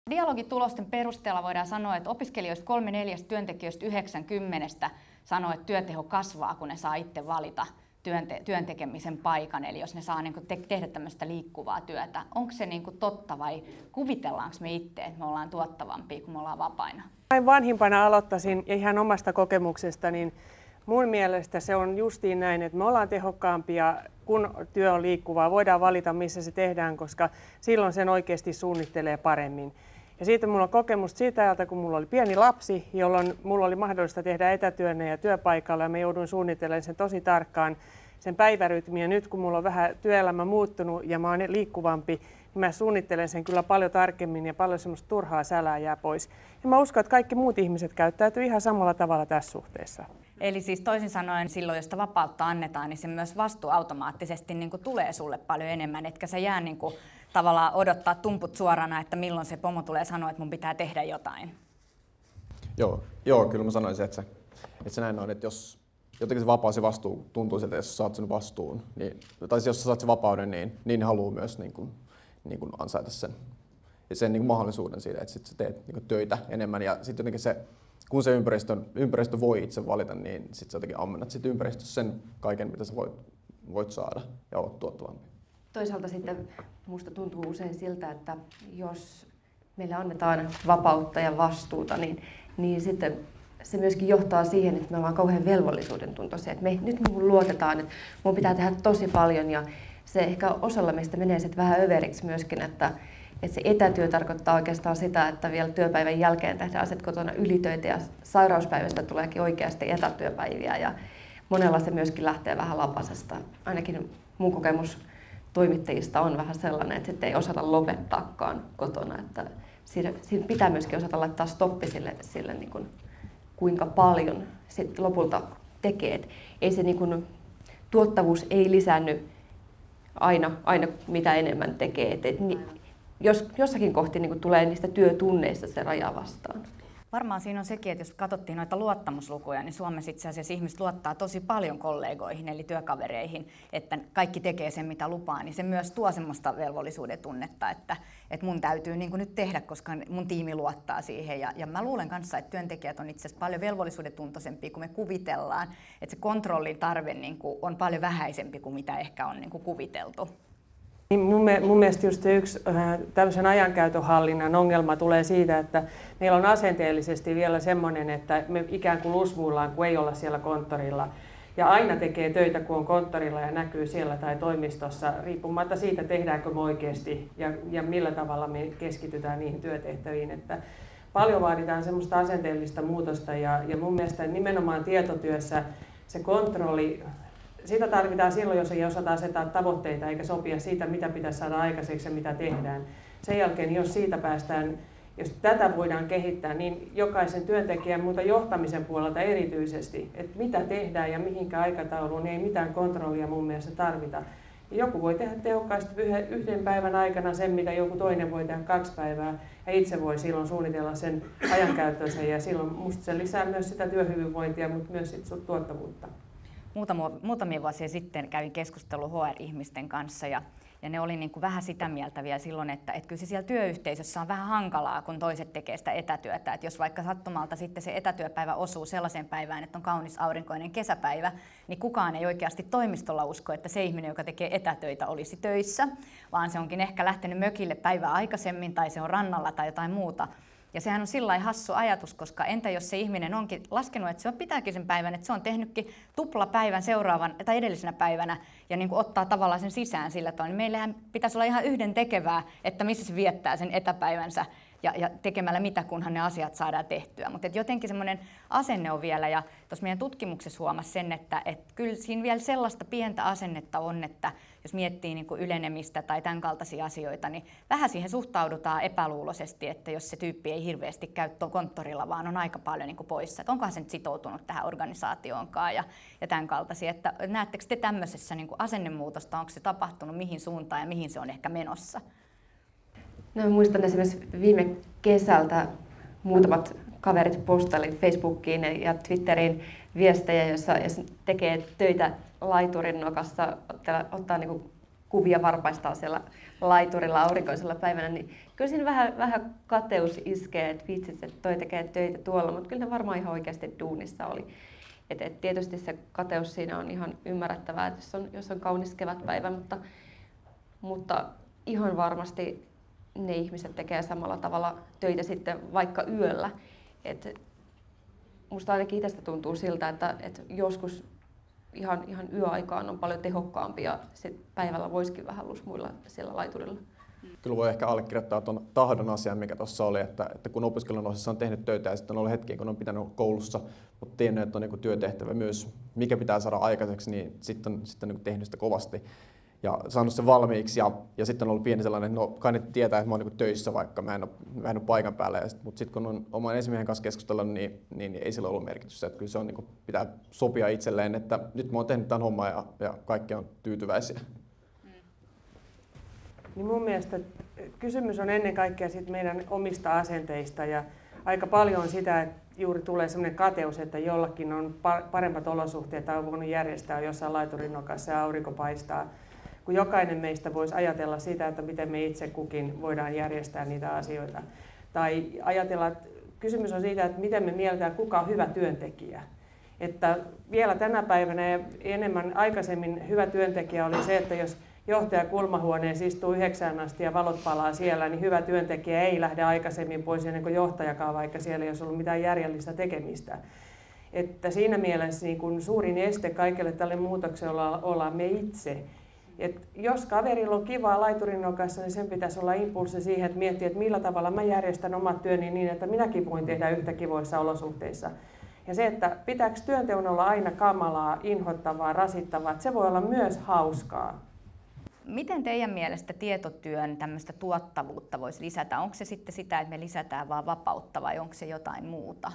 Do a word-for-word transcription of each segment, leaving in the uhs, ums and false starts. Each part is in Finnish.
Dialogitulosten perusteella voidaan sanoa, että opiskelijoista kolme neljästä työntekijöistä yhdeksänkymmenestä sanoo, että työteho kasvaa, kun ne saa itse valita työnte- työntekemisen paikan, eli jos ne saa niin kuin te- tehdä tämmöistä liikkuvaa työtä. Onko se niin kuin totta vai kuvitellaanko me itse, että me ollaan tuottavampia, kun me ollaan vapaina? Näin vanhimpana aloittaisin ihan omasta kokemuksesta, niin mun mielestä se on justiin näin, että me ollaan tehokkaampia, kun työ on liikkuvaa. Voidaan valita, missä se tehdään, koska silloin sen oikeasti suunnittelee paremmin. Ja siitä mulla on kokemusta siitä ajalta, kun mulla oli pieni lapsi, jolloin mulla oli mahdollista tehdä etätyönä ja työpaikalla, ja mä jouduin suunnittelemaan sen tosi tarkkaan, sen päivärytmin. Ja nyt kun mulla on vähän työelämä muuttunut ja mä oon liikkuvampi, niin mä suunnittelen sen kyllä paljon tarkemmin ja paljon semmoista turhaa sälää jää pois. Ja mä uskon, että kaikki muut ihmiset käyttäytyy ihan samalla tavalla tässä suhteessa. Eli siis toisin sanoen silloin, jos sitä vapautta annetaan, niin se myös vastuu automaattisesti niin kuin tulee sulle paljon enemmän, etkä sä jää niin kuin tavallaan odottaa tumput suorana, että milloin se pomo tulee sanoa, että mun pitää tehdä jotain. Joo, joo kyllä mä sanoisin, että se, että se näin on, että jos jotenkin se vapaus ja vastuu tuntuu siltä, jos sä saat sen vastuun, niin, tai jos sä saat sen vapauden, niin, niin haluaa myös niin kuin, niin kuin ansaita sen, ja sen niin kuin mahdollisuuden siitä, että sit sä teet niin kuin töitä enemmän, ja sitten jotenkin se, kun se ympäristö, ympäristö voi itse valita, niin sitten sä jotenkin ammennat sit ympäristössä sen kaiken, mitä sä voit, voit saada ja oot tuottavampi. Toisaalta sitten musta tuntuu usein siltä, että jos meille annetaan vapautta ja vastuuta, niin, niin sitten se myöskin johtaa siihen, että me ollaan kauhean velvollisuuden tuntoisia. Että me nyt me luotetaan, että mun pitää tehdä tosi paljon ja se ehkä osalla meistä menee sitten vähän överiksi myöskin, että, että se etätyö tarkoittaa oikeastaan sitä, että vielä työpäivän jälkeen tehdään asiat kotona ylitöitä ja sairauspäivästä tuleekin oikeasti etätyöpäiviä ja monella se myöskin lähtee vähän lapasesta. Ainakin mun kokemus toimittajista on vähän sellainen, että sitten ei osata lopettaakaan kotona. Että siinä, siinä pitää myöskin osata laittaa stoppi sille, sille niin kuin, kuinka paljon sit lopulta tekee. Et ei se niin kuin, tuottavuus ei lisäänny aina, aina mitä enemmän tekee. Et, et, ni, jos, jossakin kohti niin kuin, tulee niistä työtunneista se raja vastaan. Varmaan siinä on sekin, että jos katsottiin noita luottamuslukuja, niin Suomessa itse asiassa ihmiset luottaa tosi paljon kollegoihin eli työkavereihin, että kaikki tekee sen mitä lupaa, niin se myös tuo semmoista velvollisuuden tunnetta, että, että mun täytyy niin kuin nyt tehdä, koska mun tiimi luottaa siihen. Ja, ja mä luulen kanssa, että työntekijät on itse asiassa paljon velvollisuuden tuntoisempia kuin me kuvitellaan, että se kontrollin tarve niin kuin on paljon vähäisempi kuin mitä ehkä on niin kuin kuviteltu. Mun, mun mielestä just yksi äh, tämmöisen ajankäytön hallinnan ongelma tulee siitä, että meillä on asenteellisesti vielä semmoinen, että me ikään kuin lusmuillaan, kun ei olla siellä konttorilla. Ja aina tekee töitä, kun on konttorilla ja näkyy siellä tai toimistossa, riippumatta siitä, tehdäänkö me oikeasti ja, ja millä tavalla me keskitytään niihin työtehtäviin. Että paljon vaaditaan semmoista asenteellista muutosta ja, ja mun mielestä nimenomaan tietotyössä se kontrolli, sitä tarvitaan silloin, jos ei osata asettaa tavoitteita eikä sopia siitä, mitä pitäisi saada aikaiseksi ja mitä tehdään. Sen jälkeen, jos siitä päästään, jos tätä voidaan kehittää, niin jokaisen työntekijän, mutta johtamisen puolelta erityisesti, että mitä tehdään ja mihinkä aikatauluun, niin ei mitään kontrollia mun mielestä tarvita. Joku voi tehdä tehokkaasti yhden päivän aikana sen, mitä joku toinen voi tehdä kaksi päivää, ja itse voi silloin suunnitella sen ajankäyttönsä, ja silloin musta se lisää myös sitä työhyvinvointia, mutta myös sit tuottavuutta. Muutamia vuosia sitten kävin keskustelua H R-ihmisten kanssa ja, ja ne oli niin kuin vähän sitä mieltä vielä silloin, että, että kyllä se siellä työyhteisössä on vähän hankalaa, kun toiset tekee sitä etätyötä. Että jos vaikka sattumalta sitten se etätyöpäivä osuu sellaiseen päivään, että on kaunis aurinkoinen kesäpäivä, niin kukaan ei oikeasti toimistolla usko, että se ihminen, joka tekee etätöitä, olisi töissä, vaan se onkin ehkä lähtenyt mökille päivää aikaisemmin tai se on rannalla tai jotain muuta. Ja sehän on sillä hassu ajatus, koska entä jos se ihminen onkin laskenut, että se on pitääkin sen päivän, että se on tehnytkin tuplapäivän seuraavan tai edellisenä päivänä ja niin kuin ottaa tavallaan sen sisään sillä tavalla. Niin meillähän pitäisi olla ihan yhden tekevää, että missä se viettää sen etäpäivänsä ja, ja tekemällä mitä, kunhan ne asiat saadaan tehtyä. Mutta jotenkin semmoinen asenne on vielä, ja tuossa meidän tutkimuksessa huomasi sen, että et kyllä siinä vielä sellaista pientä asennetta on, että jos miettii niin kuin ylenemistä tai tämän kaltaisia asioita, niin vähän siihen suhtaudutaan epäluuloisesti, että jos se tyyppi ei hirveästi käy konttorilla, vaan on aika paljon niin kuin poissa. Että onkohan se nyt sitoutunut tähän organisaatioonkaan ja, ja tämän kaltaisia. Että näettekö te tämmöisessä niin kuin asennemuutosta, onko se tapahtunut mihin suuntaan ja mihin se on ehkä menossa? No, muistan esimerkiksi viime kesältä muutamat kaverit postailivat Facebookiin ja Twitteriin viestejä, joissa tekee töitä laiturin nokassa, ottaa, ottaa niin kuin kuvia varpaistaan siellä laiturilla aurinkoisella päivänä, niin kyllä siinä vähän, vähän kateus iskee, että vitsit, että toi tekee töitä tuolla, mutta kyllä ne varmaan ihan oikeasti duunissa oli. Et, et tietysti se kateus siinä on ihan ymmärrettävää, että jos on, jos on kaunis kevätpäivä, mutta, mutta ihan varmasti ne ihmiset tekee samalla tavalla töitä sitten vaikka yöllä. Et musta ainakin itsestä tuntuu siltä, että, että joskus ihan, ihan yöaikaan on paljon tehokkaampi ja sit päivällä voisikin vähän lusmuilla siellä laiturilla. Kyllä voi ehkä allekirjoittaa tuon tahdon asian, mikä tuossa oli, että, että kun opiskelun osassa on tehnyt töitä ja sitten on ollut hetkiä, kun on pitänyt koulussa, mutta tiennyt, että on niin kuin työtehtävä myös, mikä pitää saada aikaiseksi, niin sitten on sitten niin tehnyt sitä kovasti ja saanut sen valmiiksi. Ja, ja sitten on ollut pieni sellainen, että no kai ne tietää, että mä oon niin töissä, vaikka mä en ole, mä en ole paikan päällä. Sit, mutta sitten kun on oman esimiehen kanssa keskustellut, niin, niin, niin ei sillä ollut merkitystä. Että kyllä se on, niin kuin, pitää sopia itselleen, että nyt mä oon tehnyt tämän homman ja, ja kaikki on tyytyväisiä. Niin mun mielestä kysymys on ennen kaikkea sit meidän omista asenteista ja aika paljon on sitä, että juuri tulee sellainen kateus, että jollakin on parempat olosuhteet tai on voinut järjestää jossain laiturin nokassa ja aurinko paistaa, kun jokainen meistä voisi ajatella sitä, että miten me itse kukin voidaan järjestää niitä asioita. Tai ajatella, että kysymys on siitä, että miten me mielletään, kuka on hyvä työntekijä. Että vielä tänä päivänä ja enemmän aikaisemmin hyvä työntekijä oli se, että jos johtaja kulmahuoneessa istuu yhdeksään asti ja valot palaa siellä, niin hyvä työntekijä ei lähde aikaisemmin pois ennen kuin johtajakaan, vaikka siellä ei olisi ollut mitään järjellistä tekemistä. Että siinä mielessä niin kun suurin este kaikelle tälle muutokselle ollaan me itse. Et jos kaverilla on kivaa laiturin nokassa, niin sen pitäisi olla impulssi siihen, että miettiä, että millä tavalla mä järjestän omat työni niin, että minäkin voin tehdä yhtä kivoissa olosuhteissa. Ja se, että pitääkö työnteon olla aina kamalaa, inhottavaa, rasittavaa, että se voi olla myös hauskaa. Miten teidän mielestä tietotyön tämmöistä tuottavuutta voisi lisätä? Onko se sitten sitä, että me lisätään vaan vapautta vai onko se jotain muuta?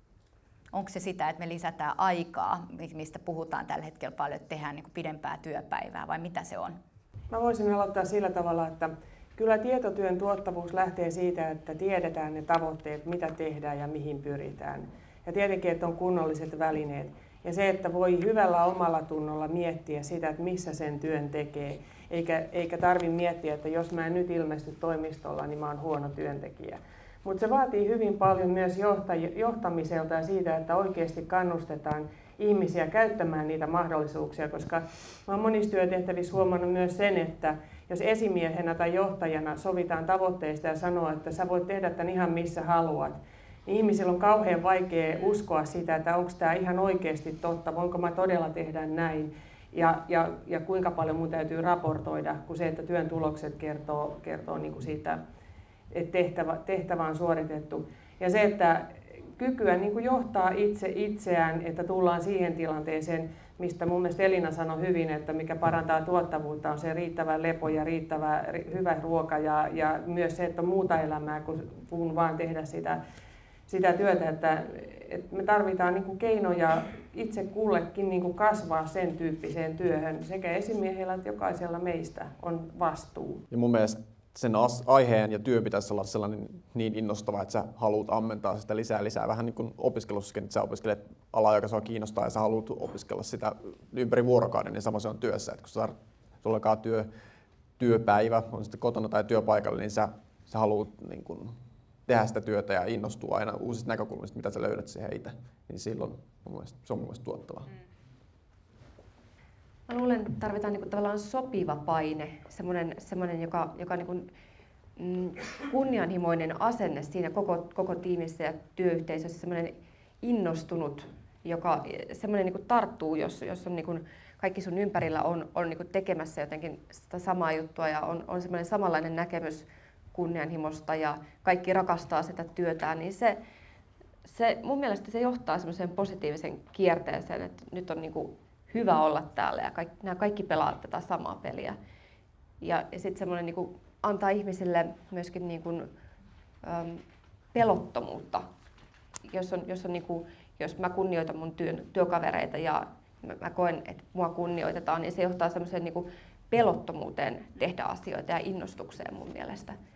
Onko se sitä, että me lisätään aikaa, mistä puhutaan tällä hetkellä paljon, että tehdään niin kuin pidempää työpäivää vai mitä se on? Mä voisin aloittaa sillä tavalla, että kyllä tietotyön tuottavuus lähtee siitä, että tiedetään ne tavoitteet, mitä tehdään ja mihin pyritään. Ja tietenkin, että on kunnolliset välineet. Ja se, että voi hyvällä omalla tunnolla miettiä sitä, että missä sen työn tekee. Eikä, eikä tarvitse miettiä, että jos mä en nyt ilmesty toimistolla, niin mä oon huono työntekijä. Mutta se vaatii hyvin paljon myös johtamiselta ja siitä, että oikeasti kannustetaan ihmisiä käyttämään niitä mahdollisuuksia, koska mä oon monissa työtehtävissä huomannut myös sen, että jos esimiehenä tai johtajana sovitaan tavoitteista ja sanoo, että sä voit tehdä tämän ihan missä haluat, niin ihmisillä on kauhean vaikea uskoa sitä, että onko tämä ihan oikeasti totta, voinko mä todella tehdä näin. Ja, ja, ja kuinka paljon mun täytyy raportoida, kun se, että työn tulokset kertoo, kertoo niin kuin siitä, että tehtävä, tehtävä on suoritettu. Ja se, että kykyä niin kuin johtaa itse itseään, että tullaan siihen tilanteeseen, mistä mun mielestä Elina sanoi hyvin, että mikä parantaa tuottavuutta, on se riittävä lepo ja riittävä hyvä ruoka ja, ja myös se, että on muuta elämää kuin, kuin vaan tehdä sitä, sitä työtä, että, että me tarvitaan niin kuin keinoja itse kullekin niin kuin kasvaa sen tyyppiseen työhön. Sekä esimiehellä että jokaisella meistä on vastuu. Ja mun mielestä sen aiheen ja työn pitäisi olla sellainen niin innostava, että sä haluat ammentaa sitä lisää lisää. Vähän niin kuin opiskelussakin, että sä opiskelet alaa, joka sua kiinnostaa ja sä haluat opiskella sitä ympäri vuorokauden, niin sama se on työssä. Että kun sä sulla alkaa työ, työpäivä, on sitten kotona tai työpaikalla, niin sä, sä haluat niin kuin tehdä sitä työtä ja innostua aina uusista näkökulmista, mitä sä löydät siihen itse, niin silloin mun mielestä, se on mun mielestä tuottavaa. Mm. Mä luulen, että tarvitaan niinku tavallaan sopiva paine, semmoinen, semmoinen joka, joka on niinku, mm, kunnianhimoinen asenne siinä koko, koko tiimissä ja työyhteisössä, semmoinen innostunut, joka semmoinen niinku tarttuu, jos, jos on niinku, kaikki sun ympärillä on, on niinku tekemässä jotenkin sitä samaa juttua ja on, on semmoinen samanlainen näkemys kunnianhimosta ja kaikki rakastaa sitä työtään, niin se, se mun mielestä se johtaa semmoiseen positiivisen kierteeseen, että nyt on niinku hyvä olla täällä ja kaikki, nämä kaikki pelaavat tätä samaa peliä. Ja, ja sitten semmoinen niinku antaa ihmisille myöskin niinku, äm, pelottomuutta. Jos, on, jos, on niinku, jos mä kunnioitan mun työn, työkavereita ja mä, mä koen, että mua kunnioitetaan, niin se johtaa semmoiseen niinku pelottomuuteen tehdä asioita ja innostukseen mun mielestä.